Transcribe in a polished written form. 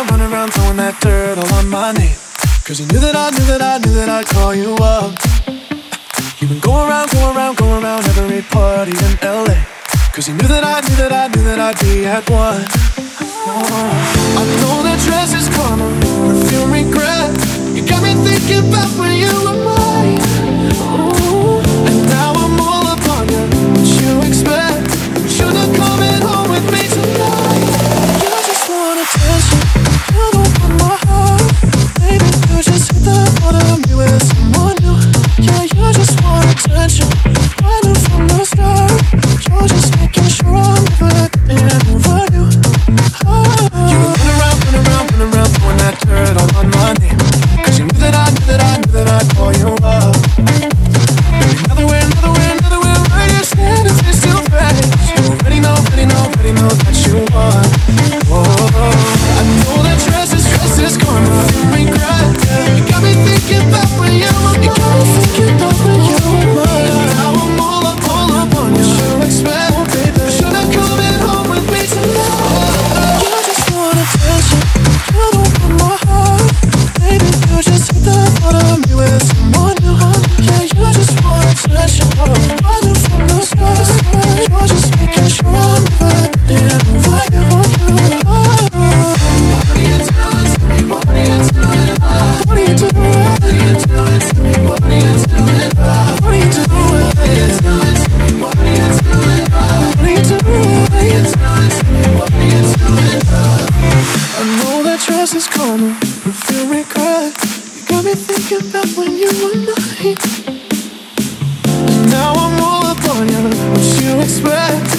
around, throwing that dirt all on my name. Cause you knew that I'd call you up. You've been going around every party in LA. Cause you knew that I'd be at one. I know that dress is karma, perfume regret. You got me thinking about when you were mine. Ooh. And now I'm all up on you, what you expect? Should've come home with me tonight. You just want attention, you don't want my heart. Baby, you just hit the thought of me with someone new. Yeah, you just want attention, I knew from the start. You're just making sure I'm never getting over you. You've been running around, throwing that dirt all on my name. Cause you knew that I'd call you up. Baby, another way, right here standing, say still face. You already know that you want. Whoa, I know that stress is karma, regret. You got me thinking about when you were mine. You got me thinking about when you were mine. Now I'm all up on you, what you expect, baby. Should've come home with me tonight. You just want attention, you don't want my heart. Baby, you just hit the thought of me with someone new. Yeah, you just want attention, I knew from the start. You're just making sure I'm never getting over you. What are you doing to me? What are you doing? What are you doing? What are you doing to me? What are you doing? What are you doing? What are you doing to me? What are you doing? What are you doing? What are you doing to me? What are you doing? I know that dress is karma, perfume regret. You got me thinking about when you were mine. And now I'm all up on you, what you expect?